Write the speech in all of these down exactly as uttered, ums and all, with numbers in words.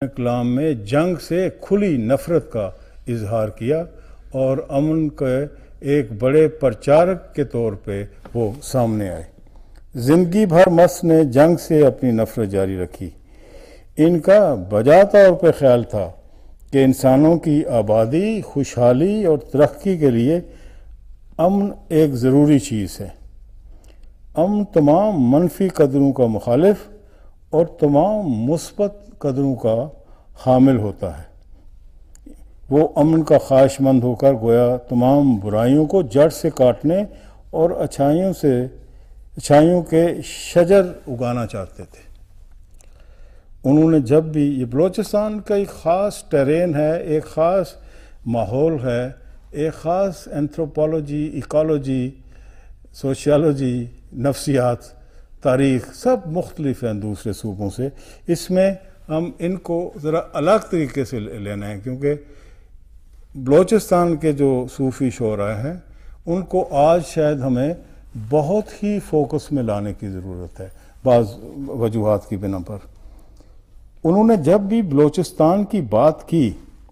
کلام میں جنگ سے کھلی نفرت کا اظہار کیا اور امن کے ایک بڑے پرچارک کے طور پہ وہ سامنے آئے۔ زندگی بھر مس نے جنگ سے اپنی نفرت جاری رکھی۔ ان کا بجا طور پہ خیال تھا کہ انسانوں کی آبادی، خوشحالی اور ترقی کے لیے امن ایک ضروری چیز ہے۔ امن تمام منفی قدروں کا مخالف اور تمام مثبت قدروں کا حامل ہوتا ہے۔ وہ امن کا خواہش مند ہو کر گویا تمام برائیوں کو جڑ سے کاٹنے اور اچھائیوں سے اچھائیوں کے شجر اگانا چاہتے تھے۔ انہوں نے جب بھی یہ بلوچستان کا ایک خاص ٹیرین ہے، ایک خاص ماحول ہے، ایک خاص اینتھروپولوجی، ایکالوجی، سوشیالوجی، نفسیات، تاریخ سب مختلف ہیں دوسرے صوبوں سے۔ اس میں ہم ان کو ذرا الگ طریقے سے لینا ہے، کیونکہ بلوچستان کے جو صوفی شعراء ہیں ان کو آج شاید ہمیں بہت ہی فوکس میں لانے کی ضرورت ہے بعض وجوہات کی بنا پر۔ انہوں نے جب بھی بلوچستان کی بات کی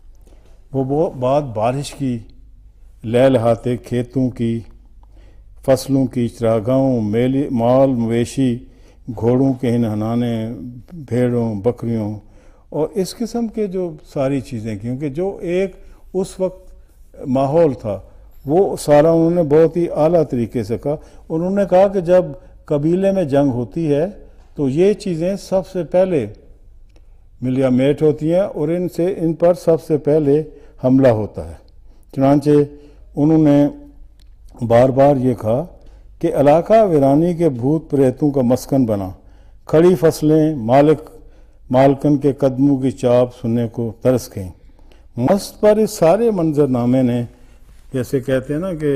وہ بات بارش کی، لہلہاتے کھیتوں کی، فصلوں کی، چراگاہوں، مال مویشی، گھوڑوں کے ہنہنانے، بھیڑوں، بکریوں اور اس قسم کے جو ساری چیزیں، کیونکہ جو ایک اس وقت ماحول تھا وہ سارا انہوں نے بہت ہی اعلیٰ طریقے سے کہا۔ انہوں نے کہا کہ جب قبیلے میں جنگ ہوتی ہے تو یہ چیزیں سب سے پہلے ملیا میٹ ہوتی ہیں اور ان سے ان پر سب سے پہلے حملہ ہوتا ہے۔ چنانچہ انہوں نے بار بار یہ کہا کہ علاقہ ویرانی کے بھوت پریتوں کا مسکن بنا، کھڑی فصلیں مالک مالکن کے قدموں کی چاپ سننے کو ترس گئیں۔ مست پر اس سارے منظر نامے نے، جیسے کہتے ہیں نا کہ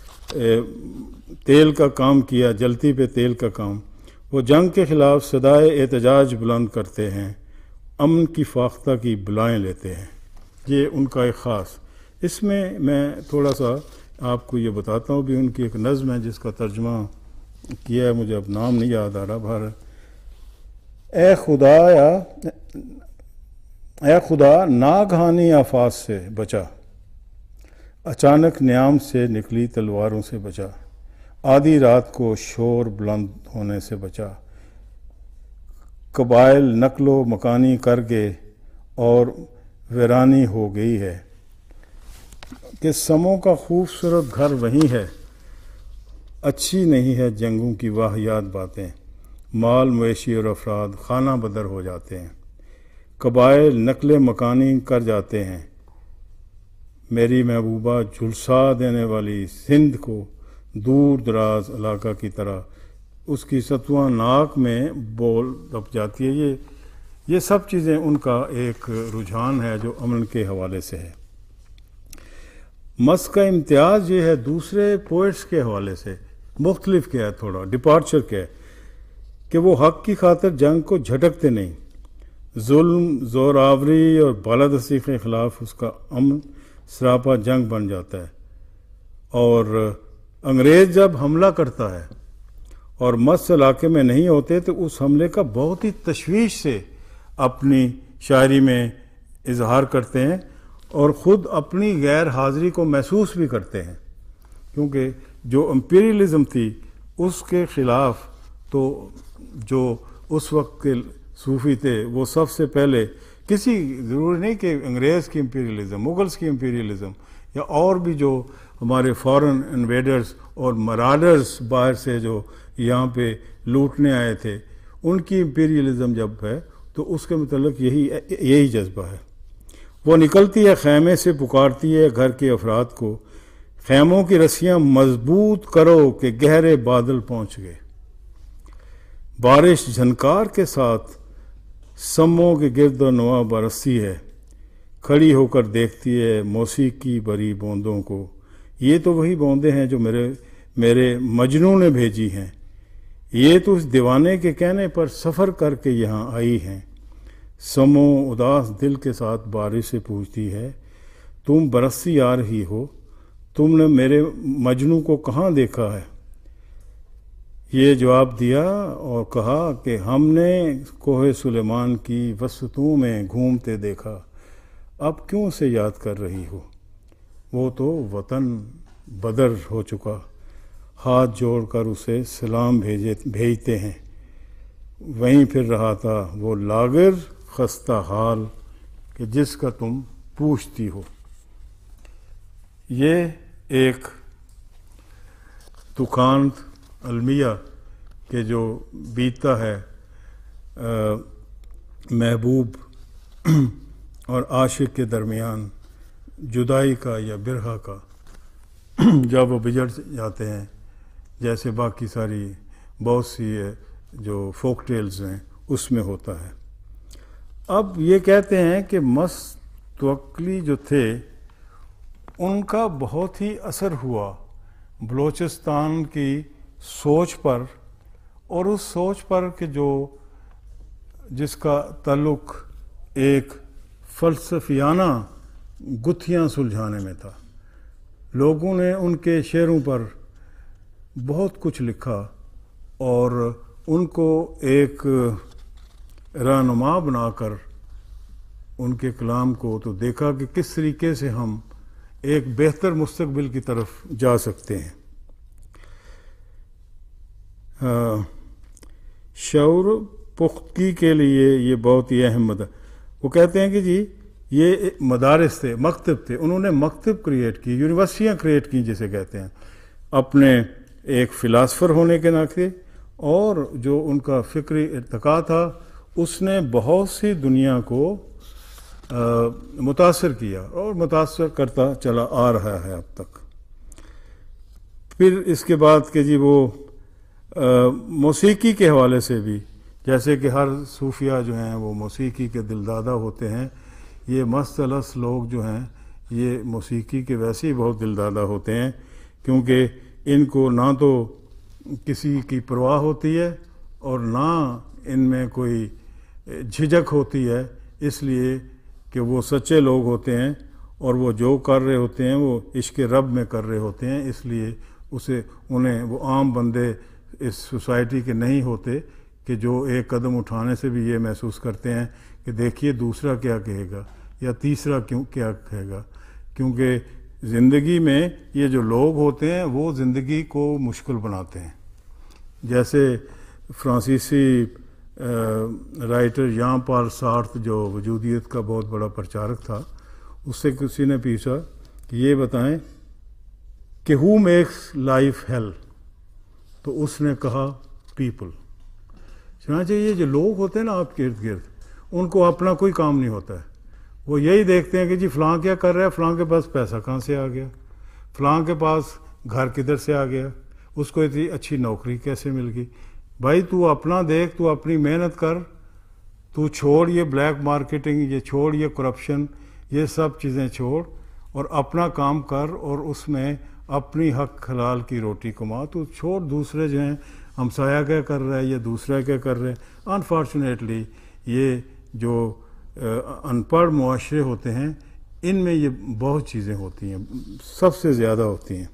تیل کا کام کیا، جلتی پہ تیل کا کام، وہ جنگ کے خلاف صدائے احتجاج بلند کرتے ہیں، امن کی فاختہ کی بلائیں لیتے ہیں۔ یہ ان کا ایک خاص، اس میں میں تھوڑا سا آپ کو یہ بتاتا ہوں بھی، ان کی ایک نظم ہے جس کا ترجمہ کیا ہے، مجھے اب نام نہیں یاد آ رہا۔ بھر اے خدایا اے خدا ناگہانی آفات سے بچا، اچانک نیام سے نکلی تلواروں سے بچا، آدھی رات کو شور بلند ہونے سے بچا، قبائل نقل و مکانی کر گئے اور ویرانی ہو گئی ہے کہ سموں کا خوبصورت گھر وہیں ہے، اچھی نہیں ہے جنگوں کی واہیات باتیں، مال مویشی اور افراد خانہ بدر ہو جاتے ہیں، قبائل نقل مکانی کر جاتے ہیں، میری محبوبہ جھلسا دینے والی سندھ کو دور دراز علاقہ کی طرح اس کی ستواں ناک میں بول دب جاتی ہے۔ یہ یہ سب چیزیں ان کا ایک رجحان ہے جو امن کے حوالے سے ہے۔ مس کا امتیاز یہ ہے دوسرے پوئٹس کے حوالے سے، مختلف کیا ہے، تھوڑا ڈپارچر کیا ہے، کہ وہ حق کی خاطر جنگ کو جھٹکتے نہیں، ظلم، زور آوری اور بالادستی کے خلاف اس کا امن سراپا جنگ بن جاتا ہے۔ اور انگریز جب حملہ کرتا ہے اور مس علاقے میں نہیں ہوتے تو اس حملے کا بہت ہی تشویش سے اپنی شاعری میں اظہار کرتے ہیں اور خود اپنی غیر حاضری کو محسوس بھی کرتے ہیں، کیونکہ جو امپیریلزم تھی اس کے خلاف تو جو اس وقت کے صوفی تھے وہ سب سے پہلے، کسی ضروری نہیں کہ انگریز کی امپیریلزم، مغلز کی امپیریلزم یا اور بھی جو ہمارے فارن انویڈرز اور مرادرز باہر سے جو یہاں پہ لوٹنے آئے تھے، ان کی امپیریلزم جب ہے تو اس کے متعلق یہی یہی جذبہ ہے۔ وہ نکلتی ہے خیمے سے، پکارتی ہے گھر کے افراد کو، خیموں کی رسیاں مضبوط کرو کہ گہرے بادل پہنچ گئے، بارش جھنکار کے ساتھ سموں کے گرد و نواح برستی ہے، کھڑی ہو کر دیکھتی ہے موسیقی بری بوندوں کو، یہ تو وہی بوندیں ہیں جو میرے میرے مجنوں نے بھیجی ہیں، یہ تو اس دیوانے کے کہنے پر سفر کر کے یہاں آئی ہیں، سموں اداس دل کے ساتھ بارش سے پوچھتی ہے، تم برستی آ رہی ہو، تم نے میرے مجنوں کو کہاں دیکھا ہے، یہ جواب دیا اور کہا کہ ہم نے کوہ سلیمان کی وسطوں میں گھومتے دیکھا، اب کیوں اسے یاد کر رہی ہو؟ وہ تو وطن بدر ہو چکا، ہاتھ جوڑ کر اسے سلام بھیجے بھیجتے ہیں، وہیں پھر رہا تھا وہ لاغر خستہ حال کہ جس کا تم پوچھتی ہو۔ یہ ایک دکان المیہ کہ جو بیتتا ہے محبوب اور عاشق کے درمیان، جدائی کا یا برہا کا، جب وہ بجڑ جاتے ہیں، جیسے باقی ساری بہت سی جو فوک ٹیلز ہیں اس میں ہوتا ہے۔ اب یہ کہتے ہیں کہ مست توکلی جو تھے ان کا بہت ہی اثر ہوا بلوچستان کی سوچ پر، اور اس سوچ پر کہ جو جس کا تعلق ایک فلسفیانہ گتھیاں سلجھانے میں تھا۔ لوگوں نے ان کے شعروں پر بہت کچھ لکھا اور ان کو ایک رہنما بنا کر ان کے کلام کو تو دیکھا کہ کس طریقے سے ہم ایک بہتر مستقبل کی طرف جا سکتے ہیں۔ شعور پختگی کے لیے یہ بہت ہی اہم مدد، وہ کہتے ہیں کہ جی یہ مدارس تھے، مکتب تھے، انہوں نے مکتب کریٹ کی، یونیورسٹیاں کریٹ کی جسے کہتے ہیں، اپنے ایک فلاسفر ہونے کے ناطے، اور جو ان کا فکری ارتقاء تھا اس نے بہت سی دنیا کو متاثر کیا اور متاثر کرتا چلا آ رہا ہے اب تک۔ پھر اس کے بعد کہ جی وہ موسیقی کے حوالے سے بھی، جیسے کہ ہر صوفیہ جو ہیں وہ موسیقی کے دلدادہ ہوتے ہیں، یہ مست الس لوگ جو ہیں یہ موسیقی کے ویسے ہی بہت دلدادہ ہوتے ہیں، کیونکہ ان کو نہ تو کسی کی پرواہ ہوتی ہے اور نہ ان میں کوئی جھجک ہوتی ہے، اس لیے کہ وہ سچے لوگ ہوتے ہیں اور وہ جو کر رہے ہوتے ہیں وہ عشق رب میں کر رہے ہوتے ہیں، اس لیے اسے انہیں وہ عام بندے اس سوسائٹی کے نہیں ہوتے کہ جو ایک قدم اٹھانے سے بھی یہ محسوس کرتے ہیں کہ دیکھیے دوسرا کیا کہے گا یا تیسرا کیوں کیا کہے گا، کیونکہ زندگی میں یہ جو لوگ ہوتے ہیں وہ زندگی کو مشکل بناتے ہیں۔ جیسے فرانسیسی رائٹر یان پال سارتر جو وجودیت کا بہت بڑا پرچارک تھا، اس سے کسی نے پوچھا کہ یہ بتائیں کہ ہو میکس لائف ہیل، تو اس نے کہا پیپل۔ چنانچہ یہ جو لوگ ہوتے ہیں نا آپ کے ارد گرد، ان کو اپنا کوئی کام نہیں ہوتا ہے، وہ یہی دیکھتے ہیں کہ جی فلاں کیا کر رہا ہے، فلاں کے پاس پیسہ کہاں سے آ گیا، فلاں کے پاس گھر کدھر سے آ گیا، اس کو اتنی اچھی نوکری کیسے مل گئی۔ بھائی تو اپنا دیکھ، تو اپنی محنت کر، تو چھوڑ یہ بلیک مارکیٹنگ، یہ چھوڑ یہ کرپشن، یہ سب چیزیں چھوڑ اور اپنا کام کر اور اس میں اپنی حق حلال کی روٹی کما۔ تو چھوڑ دوسرے جو ہیں ہمسایہ کیا کر رہا ہے یا دوسرا کیا کر رہے ہیں۔ انفارچونیٹلی یہ جو ان پڑھ معاشرے ہوتے ہیں ان میں یہ بہت چیزیں ہوتی ہیں، سب سے زیادہ ہوتی ہیں۔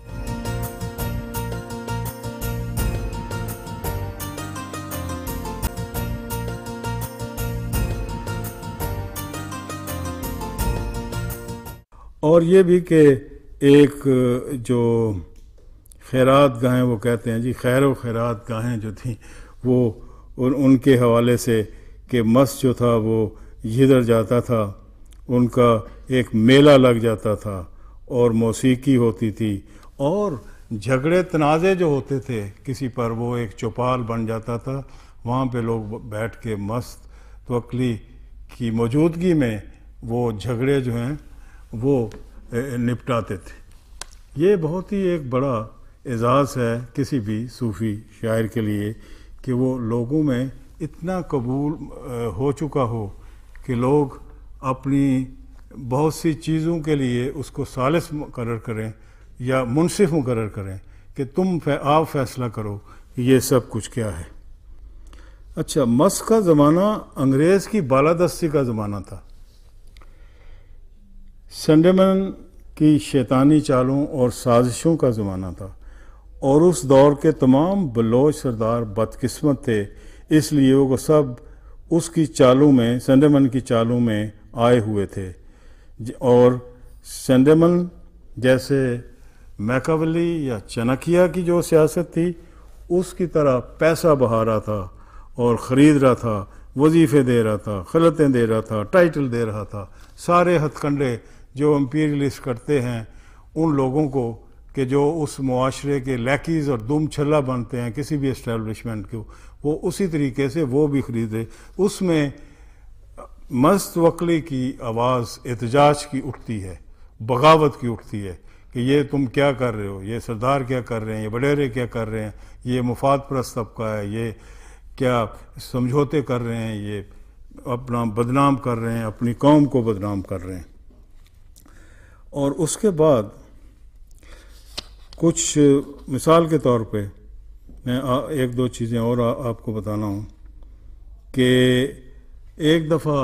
اور یہ بھی کہ ایک جو خیرات گاہیں، وہ کہتے ہیں جی خیر و خیرات گاہیں جو تھیں وہ ان کے حوالے سے کہ مست جو تھا وہ جدھر جاتا تھا ان کا ایک میلہ لگ جاتا تھا اور موسیقی ہوتی تھی، اور جھگڑے تنازع جو ہوتے تھے کسی پر وہ ایک چوپال بن جاتا تھا، وہاں پہ لوگ بیٹھ کے مست توکلی کی موجودگی میں وہ جھگڑے جو ہیں وہ نپٹاتے تھے۔ یہ بہت ہی ایک بڑا اعزاز ہے کسی بھی صوفی شاعر کے لیے کہ وہ لوگوں میں اتنا قبول ہو چکا ہو کہ لوگ اپنی بہت سی چیزوں کے لیے اس کو ثالث مقرر کریں یا منصف مقرر کریں کہ تم آپ فیصلہ کرو کہ یہ سب کچھ کیا ہے۔ اچھا، مس کا زمانہ انگریز کی بالادستی کا زمانہ تھا، سنڈے من کی شیطانی چالوں اور سازشوں کا زمانہ تھا، اور اس دور کے تمام بلوچ سردار بدقسمت تھے، اس لیے وہ سب اس کی چالوں میں، سنڈیمن کی چالوں میں آئے ہوئے تھے، اور سنڈیمن جیسے میکاولی یا چنکیا کی جو سیاست تھی اس کی طرح پیسہ بہا رہا تھا اور خرید رہا تھا، وظیفے دے رہا تھا، خلعتیں دے رہا تھا، ٹائٹل دے رہا تھا، سارے ہتھ کنڈے جو امپیریلسٹ کرتے ہیں ان لوگوں کو کہ جو اس معاشرے کے لیکیز اور دم چھلا بنتے ہیں کسی بھی اسٹیبلشمنٹ کو، وہ اسی طریقے سے وہ بھی خریدے۔ اس میں مست توکلی کی آواز احتجاج کی اٹھتی ہے، بغاوت کی اٹھتی ہے کہ یہ تم کیا کر رہے ہو، یہ سردار کیا کر رہے ہیں، یہ وڈیرے کیا کر رہے ہیں، یہ مفاد پرست طبقہ ہے، یہ کیا سمجھوتے کر رہے ہیں، یہ اپنا بدنام کر رہے ہیں، اپنی قوم کو بدنام کر رہے ہیں۔ اور اس کے بعد کچھ مثال کے طور پہ میں ایک دو چیزیں اور آپ کو بتانا ہوں کہ ایک دفعہ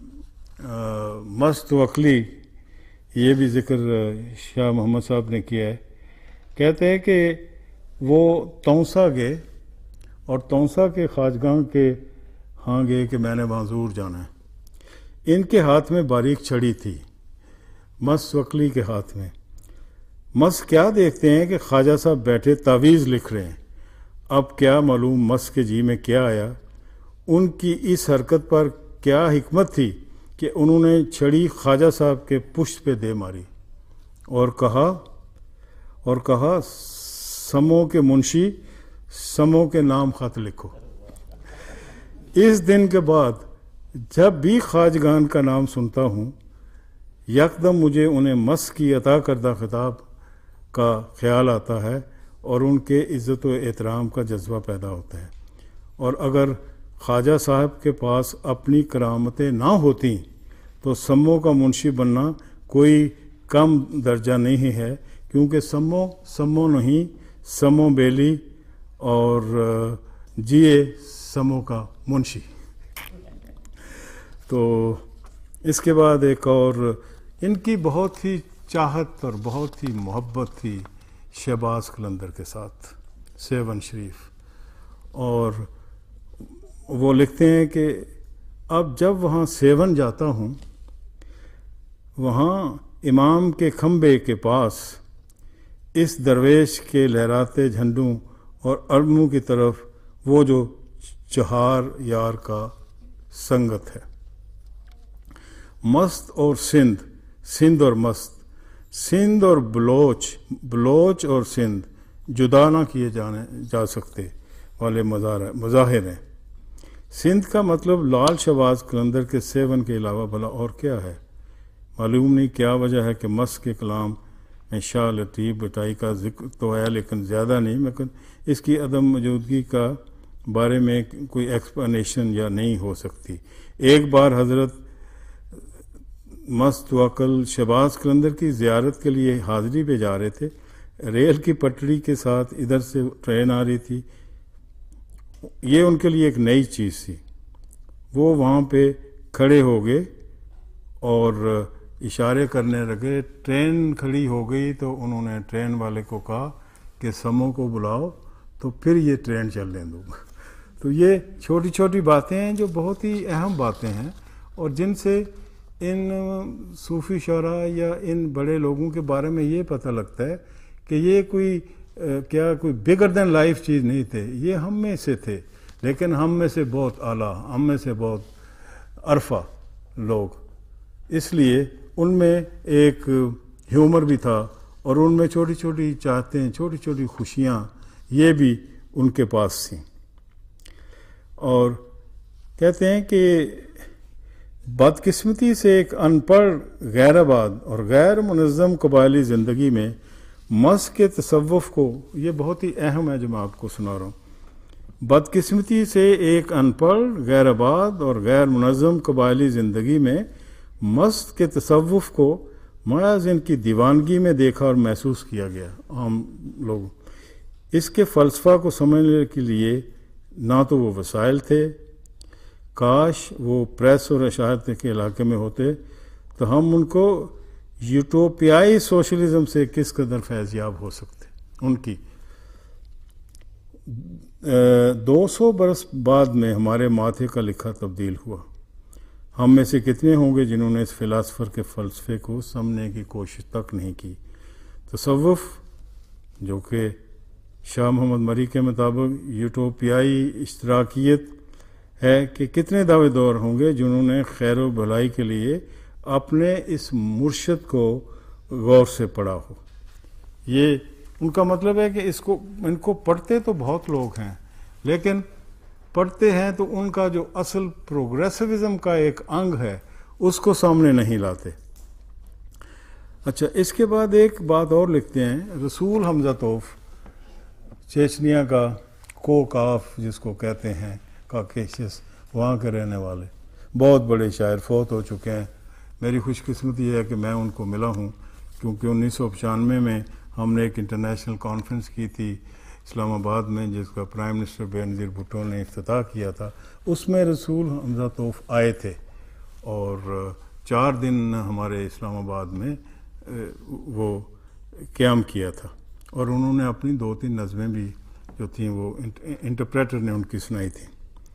مست توکلی، یہ بھی ذکر شاہ محمد صاحب نے کیا ہے، کہتے ہیں کہ وہ تونسا گئے اور تونسا کے خواجگاں کے ہاں گئے کہ میں نے وہاں ضرور جانا ہے۔ ان کے ہاتھ میں باریک چھڑی تھی، مست توکلی کے ہاتھ میں۔ مست کیا دیکھتے ہیں کہ خواجہ صاحب بیٹھے تعویذ لکھ رہے ہیں۔ اب کیا معلوم مست کے جی میں کیا آیا، ان کی اس حرکت پر کیا حکمت تھی کہ انہوں نے چھڑی خواجہ صاحب کے پشت پہ دے ماری اور کہا اور کہا سمو کے منشی، سمو کے نام خط لکھو۔ اس دن کے بعد جب بھی خواجگان کا نام سنتا ہوں یکدم مجھے انہیں مس کی عطا کردہ خطاب کا خیال آتا ہے اور ان کے عزت و احترام کا جذبہ پیدا ہوتا ہے۔ اور اگر خواجہ صاحب کے پاس اپنی کرامتیں نہ ہوتیں تو سمو کا منشی بننا کوئی کم درجہ نہیں ہے، کیونکہ سمو سمو نہیں، سمو بیلی اور جیے سمو کا منشی۔ تو اس کے بعد ایک اور ان کی بہت ہی چاہت اور بہت ہی محبت تھی شہباز قلندر کے ساتھ، سیون شریف، اور وہ لکھتے ہیں کہ اب جب وہاں سیون جاتا ہوں وہاں امام کے کھمبے کے پاس اس درویش کے لہراتے جھنڈوں اور علموں کی طرف وہ جو چہار یار کا سنگت ہے۔ مست اور سندھ، سندھ اور مست، سندھ اور بلوچ، بلوچ اور سندھ جدا نہ کیے جانے جا سکتے والے مظاہر ہیں۔ سندھ کا مطلب لال شہباز قلندر کے سیون کے علاوہ بھلا اور کیا ہے؟ معلوم نہیں کیا وجہ ہے کہ مس کے کلام میں شاہ لطیف بٹائی کا ذکر تو ہے لیکن زیادہ نہیں، لیکن اس کی عدم موجودگی کا بارے میں کوئی ایکسپلینیشن یا نہیں ہو سکتی۔ ایک بار حضرت مست توکل شہباز قلندر کی زیارت کے لیے حاضری پہ جا رہے تھے، ریل کی پٹڑی کے ساتھ ادھر سے ٹرین آ رہی تھی، یہ ان کے لیے ایک نئی چیز تھی۔ وہ وہاں پہ کھڑے ہو گئے اور اشارے کرنے لگے، ٹرین کھڑی ہو گئی تو انہوں نے ٹرین والے کو کہا کہ سمو کو بلاؤ تو پھر یہ ٹرین چلنے دوں گا۔ تو یہ چھوٹی چھوٹی باتیں ہیں جو بہت ہی اہم باتیں ہیں اور جن سے ان صوفی شعراء یا ان بڑے لوگوں کے بارے میں یہ پتہ لگتا ہے کہ یہ کوئی کیا کوئی بگر دین لائف چیز نہیں تھے، یہ ہم میں سے تھے، لیکن ہم میں سے بہت اعلیٰ، ہم میں سے بہت عرفہ لوگ، اس لیے ان میں ایک ہیومر بھی تھا اور ان میں چھوٹی چھوٹی چاہتیں، چھوٹی چھوٹی خوشیاں یہ بھی ان کے پاس تھیں۔ اور کہتے ہیں کہ بدقسمتی سے ایک ان پڑھ غیر آباد اور غیر منظم قبائلی زندگی میں مس کے تصوف کو، یہ بہت ہی اہم ہے جو میں آپ کو سنا رہا ہوں، بدقسمتی سے ایک ان پڑھ غیر آباد اور غیر منظم قبائلی زندگی میں مس کے تصوف کو محض ان کی دیوانگی میں دیکھا اور محسوس کیا گیا۔ عام لوگ اس کے فلسفہ کو سمجھنے کے لیے نہ تو وہ وسائل تھے، کاش وہ پریس اور اشاعت کے علاقے میں ہوتے تو ہم ان کو یوٹوپیائی سوشلزم سے کس قدر فیض یاب ہو سکتے۔ ان کی دو سو برس بعد میں ہمارے ماتھے کا لکھا تبدیل ہوا. ہم میں سے کتنے ہوں گے جنہوں نے اس فلاسفر کے فلسفے کو سمجھنے کی کوشش تک نہیں کی. تصوف جو کہ شاہ محمد مری کے مطابق یوٹوپیائی اشتراکیت ہے کہ کتنے دعوے دار ہوں گے جنہوں نے خیر و بھلائی کے لیے اپنے اس مرشد کو غور سے پڑھا ہو. یہ ان کا مطلب ہے کہ اس کو ان کو پڑھتے تو بہت لوگ ہیں، لیکن پڑھتے ہیں تو ان کا جو اصل پروگریسوزم کا ایک انگ ہے اس کو سامنے نہیں لاتے. اچھا، اس کے بعد ایک بات اور لکھتے ہیں. رسول حمزہ توف چیچنیا کا کوکاف جس کو کہتے ہیں، کاکیشس، وہاں کے رہنے والے بہت بڑے شاعر فوت ہو چکے ہیں. میری خوش قسمتی یہ ہے کہ میں ان کو ملا ہوں، کیونکہ انیس سو پچانوے میں ہم نے ایک انٹرنیشنل کانفرنس کی تھی اسلام آباد میں، جس کا پرائم منسٹر بے نظیر بھٹو نے افتتاح کیا تھا. اس میں رسول حمزہ توف آئے تھے اور چار دن ہمارے اسلام آباد میں وہ قیام کیا تھا، اور انہوں نے اپنی دو تین نظمیں بھی جو تھیں وہ انٹرپریٹر نے ان کی سنائی تھیں.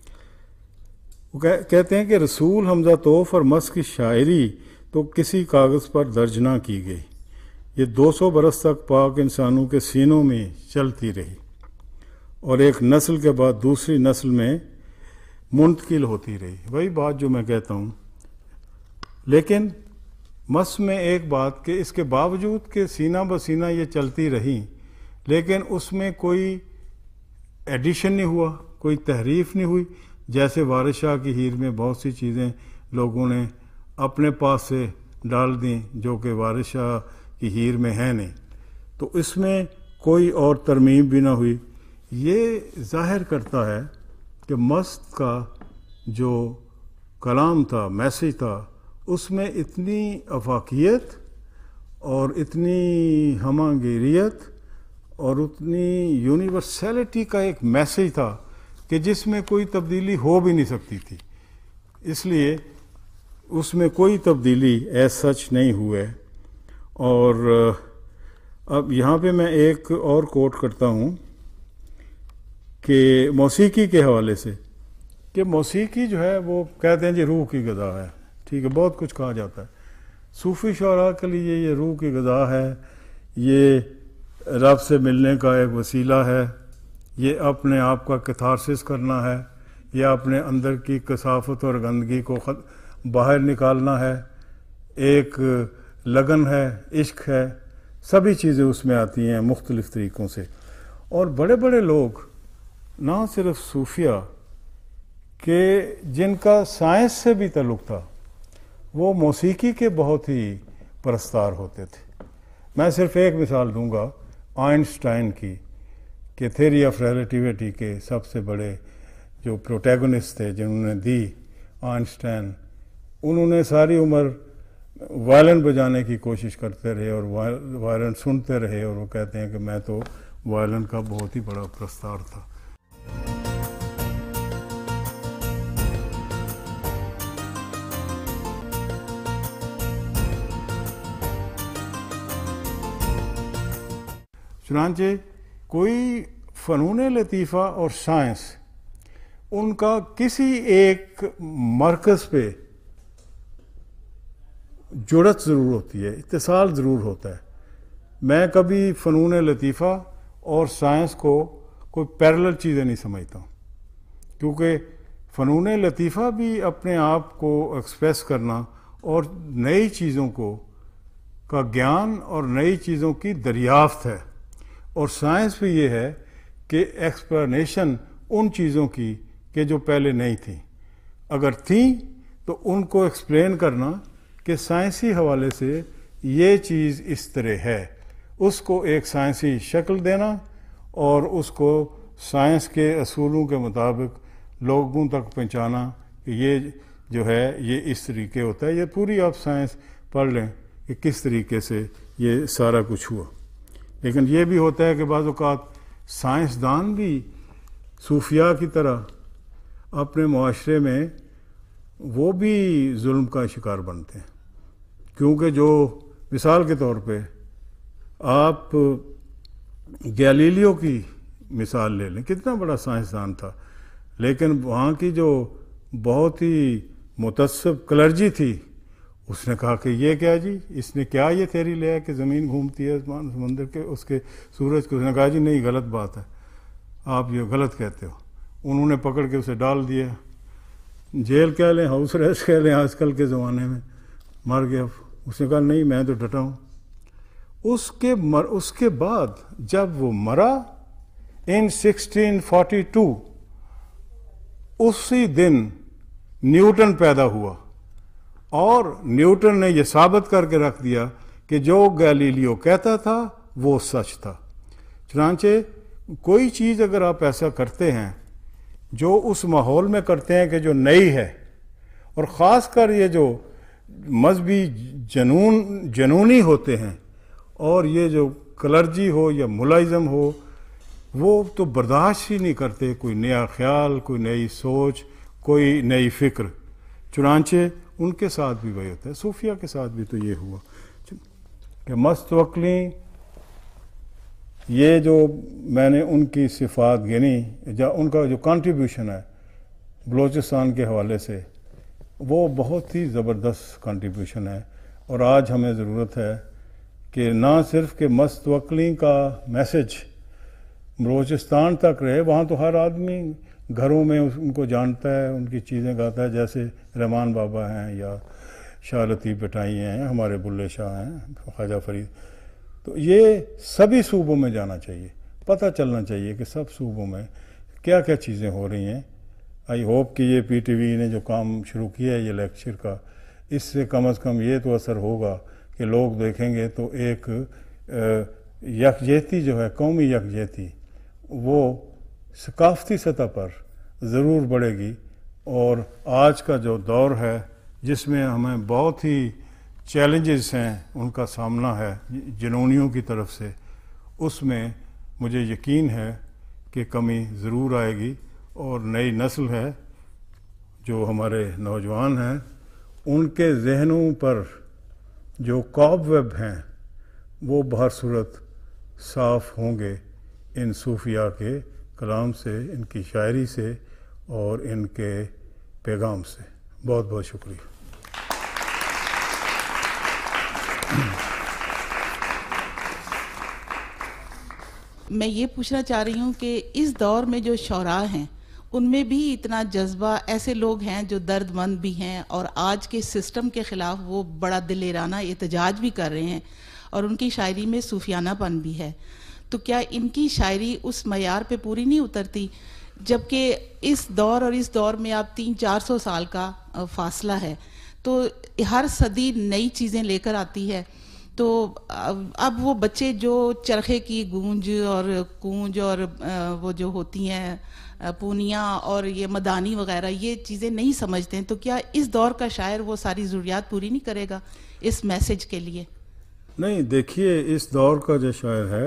وہ کہتے ہیں کہ رسول حمزہ توف اور مس کی شاعری تو کسی کاغذ پر درج نہ کی گئی، یہ دو سو برس تک پاک انسانوں کے سینوں میں چلتی رہی اور ایک نسل کے بعد دوسری نسل میں منتقل ہوتی رہی. وہی بات جو میں کہتا ہوں. لیکن مس میں ایک بات کہ اس کے باوجود کہ سینہ بسینہ یہ چلتی رہی، لیکن اس میں کوئی ایڈیشن نہیں ہوا، کوئی تحریف نہیں ہوئی. جیسے وارث شاہ کی ہیر میں بہت سی چیزیں لوگوں نے اپنے پاس سے ڈال دیں جو کہ وارث شاہ کی ہیر میں ہیں نہیں، تو اس میں کوئی اور ترمیم بھی نہ ہوئی. یہ ظاہر کرتا ہے کہ مست کا جو کلام تھا، میسیج تھا، اس میں اتنی افاقیت اور اتنی ہمانگیریت اور اتنی یونیورسیلٹی کا ایک میسیج تھا کہ جس میں کوئی تبدیلی ہو بھی نہیں سکتی تھی. اس لیے اس میں کوئی تبدیلی ایز سچ نہیں ہوئے. اور اب یہاں پہ میں ایک اور کوٹ کرتا ہوں کہ موسیقی کے حوالے سے، کہ موسیقی جو ہے وہ کہتے ہیں جی روح کی غذا ہے. ٹھیک ہے، بہت کچھ کہا جاتا ہے. صوفی شعراء کے لیے یہ روح کی غذا ہے، یہ رب سے ملنے کا ایک وسیلہ ہے، یہ اپنے آپ کا کیتھارسس کرنا ہے، یہ اپنے اندر کی کثافت اور گندگی کو باہر نکالنا ہے، ایک لگن ہے، عشق ہے، سبھی چیزیں اس میں آتی ہیں مختلف طریقوں سے. اور بڑے بڑے لوگ نہ صرف صوفیہ کہ جن کا سائنس سے بھی تعلق تھا، وہ موسیقی کے بہت ہی پرستار ہوتے تھے. میں صرف ایک مثال دوں گا آئنسٹائن کی، کہ تھیوری آف ریلیٹیوٹی کے سب سے بڑے جو پروٹیگونسٹ تھے جنہوں نے دی، آئنسٹائن، انہوں نے ساری عمر وائلن بجانے کی کوشش کرتے رہے اور وائلن سنتے رہے، اور وہ کہتے ہیں کہ میں تو وائلن کا بہت ہی بڑا پرستار تھا. چنانچہ کوئی فنون لطیفہ اور سائنس ان کا کسی ایک مرکز پہ جڑت ضرور ہوتی ہے، اتصال ضرور ہوتا ہے. میں کبھی فنون لطیفہ اور سائنس کو کوئی پیرلل چیزیں نہیں سمجھتا ہوں، کیونکہ فنون لطیفہ بھی اپنے آپ کو ایکسپریس کرنا اور نئی چیزوں کو کا گیان اور نئی چیزوں کی دریافت ہے، اور سائنس بھی یہ ہے کہ ایکسپلینیشن ان چیزوں کی کہ جو پہلے نہیں تھیں، اگر تھیں تو ان کو ایکسپلین کرنا کہ سائنسی حوالے سے یہ چیز اس طرح ہے، اس کو ایک سائنسی شکل دینا اور اس کو سائنس کے اصولوں کے مطابق لوگوں تک پہنچانا کہ یہ جو ہے یہ اس طریقے ہوتا ہے. یہ پوری آپ سائنس پڑھ لیں کہ کس طریقے سے یہ سارا کچھ ہوا. لیکن یہ بھی ہوتا ہے کہ بعض اوقات سائنسدان بھی صوفیاء کی طرح اپنے معاشرے میں وہ بھی ظلم کا شکار بنتے ہیں، کیونکہ جو مثال کے طور پہ آپ گیلیلیو کی مثال لے لیں، کتنا بڑا سائنسدان تھا، لیکن وہاں کی جو بہت ہی متعصب کلرجی تھی، اس نے کہا کہ یہ کیا جی، اس نے کیا یہ تھیری لیا کہ زمین گھومتی ہے آسمان سمندر کے اس کے سورج کے، اس نے کہا جی نہیں، غلط بات ہے، آپ یہ غلط کہتے ہو۔ انہوں نے پکڑ کے اسے ڈال دیا، جیل کہہ لیں، ہاؤس ریسٹ کہہ لیں آج کل کے زمانے میں، مر گیا۔ اس نے کہا نہیں، میں تو ڈٹا ہوں۔ اس کے مر اس کے بعد جب وہ مرا ان سکسٹین فورٹی ٹو، اسی دن نیوٹن پیدا ہوا، اور نیوٹن نے یہ ثابت کر کے رکھ دیا کہ جو گیلیلیو کہتا تھا وہ سچ تھا۔ چنانچہ کوئی چیز اگر آپ ایسا کرتے ہیں جو اس ماحول میں کرتے ہیں کہ جو نئی ہے، اور خاص کر یہ جو مذہبی جنون جنونی ہوتے ہیں، اور یہ جو کلرجی ہو یا ملازم ہو، وہ تو برداشت ہی نہیں کرتے کوئی نیا خیال، کوئی نئی سوچ، کوئی نئی فکر۔ چنانچہ ان کے ساتھ بھی وہی ہوتا ہے، صوفیہ کے ساتھ بھی تو یہ ہوا کہ مست توکلی، یہ جو میں نے ان کی صفات گنی، یا ان کا جو کنٹریبیوشن ہے بلوچستان کے حوالے سے، وہ بہت ہی زبردست کنٹریبیوشن ہے۔ اور آج ہمیں ضرورت ہے کہ نہ صرف کہ مست توکلی کا میسج بلوچستان تک رہے، وہاں تو ہر آدمی گھروں میں ان کو جانتا ہے، ان کی چیزیں گاتا ہے، جیسے رحمان بابا ہیں یا شاہ لطیف بٹائی ہیں، ہمارے بلے شاہ ہیں، خواجہ فرید۔ تو یہ سبھی صوبوں میں جانا چاہیے، پتہ چلنا چاہیے کہ سب صوبوں میں کیا کیا چیزیں ہو رہی ہیں۔ آئی ہوپ کہ یہ پی ٹی وی نے جو کام شروع کیا ہے یہ لیکچر کا، اس سے کم از کم یہ تو اثر ہوگا کہ لوگ دیکھیں گے تو ایک یکجہتی جو ہے، قومی یکجہتی، وہ ثقافتی سطح پر ضرور بڑھے گی۔ اور آج کا جو دور ہے جس میں ہمیں بہت ہی چیلنجز ہیں، ان کا سامنا ہے جنونیوں کی طرف سے، اس میں مجھے یقین ہے کہ کمی ضرور آئے گی، اور نئی نسل ہے جو ہمارے نوجوان ہیں، ان کے ذہنوں پر جو کاب ویب ہیں وہ بہر صورت صاف ہوں گے ان صوفیاء کے کلام سے، ان کی شاعری سے اور ان کے پیغام سے۔ بہت بہت شکریہ۔ میں یہ پوچھنا چاہ رہی ہوں کہ اس دور میں جو شعراء ہیں ان میں بھی اتنا جذبہ، ایسے لوگ ہیں جو درد مند بھی ہیں اور آج کے سسٹم کے خلاف وہ بڑا دلیرانہ احتجاج بھی کر رہے ہیں، اور ان کی شاعری میں صوفیانہ پن بھی ہے، تو کیا ان کی شاعری اس معیار پہ پوری نہیں اترتی؟ جبکہ اس دور اور اس دور میں آپ تین چار سو سال کا فاصلہ ہے، تو ہر صدی نئی چیزیں لے کر آتی ہے، تو اب وہ بچے جو چرخے کی گونج اور کونج اور وہ جو ہوتی ہیں پونیاں اور یہ مدانی وغیرہ یہ چیزیں نہیں سمجھتے ہیں، تو کیا اس دور کا شاعر وہ ساری ضروریات پوری نہیں کرے گا اس میسج کے لیے؟ نہیں، دیکھیے اس دور کا جو شاعر ہے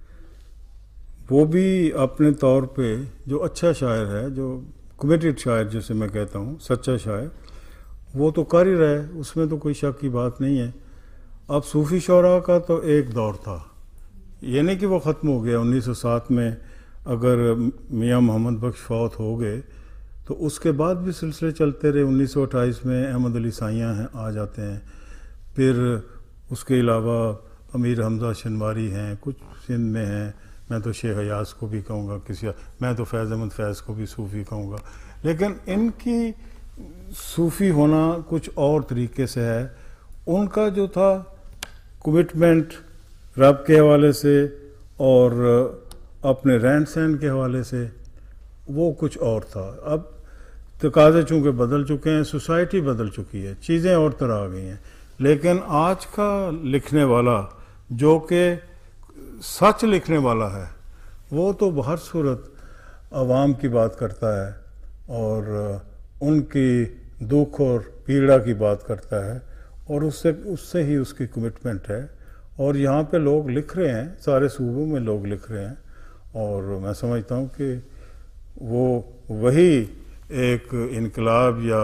وہ بھی اپنے طور پہ جو اچھا شاعر ہے، جو کمیٹڈ شاعر جسے میں کہتا ہوں، سچا شاعر، وہ تو کر ہی رہے، اس میں تو کوئی شک کی بات نہیں ہے۔ اب صوفی شعراء کا تو ایک دور تھا، یہ نہیں کہ وہ ختم ہو گیا۔ انیس سو سات میں اگر میاں محمد بخش فوت ہو گئے تو اس کے بعد بھی سلسلے چلتے رہے۔ انیس سو اٹھائیس میں احمد علی سائیاں ہیں آ جاتے ہیں، پھر اس کے علاوہ امیر حمزہ شنواری ہیں، کچھ سندھ میں ہیں، میں تو شیخ ایاز کو بھی کہوں گا، کسی میں تو فیض احمد فیض کو بھی صوفی کہوں گا، لیکن ان کی صوفی ہونا کچھ اور طریقے سے ہے۔ ان کا جو تھا کمٹمنٹ رب کے حوالے سے اور اپنے رہن سہن کے حوالے سے وہ کچھ اور تھا۔ اب تقاضے چونکہ بدل چکے ہیں، سوسائٹی بدل چکی ہے، چیزیں اور طرح آ گئی ہیں، لیکن آج کا لکھنے والا جو کہ سچ لکھنے والا ہے وہ تو بہر صورت عوام کی بات کرتا ہے اور ان کی دکھ اور پیڑا کی بات کرتا ہے، اور اس سے اس سے ہی اس کی کمٹمنٹ ہے۔ اور یہاں پہ لوگ لکھ رہے ہیں، سارے صوبوں میں لوگ لکھ رہے ہیں، اور میں سمجھتا ہوں کہ وہ وہی ایک انقلاب یا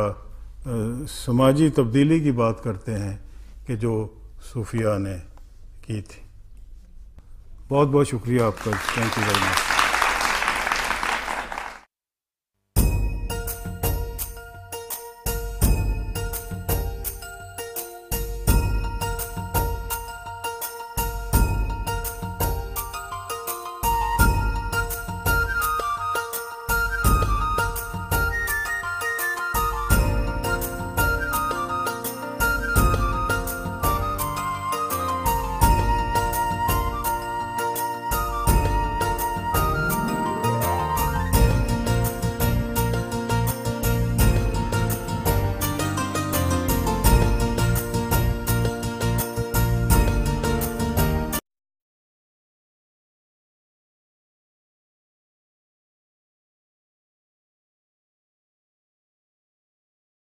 سماجی تبدیلی کی بات کرتے ہیں کہ جو صوفیاء نے کی تھی۔ بہت بہت شکریہ آپ کا، تھینک یو ویری مچ۔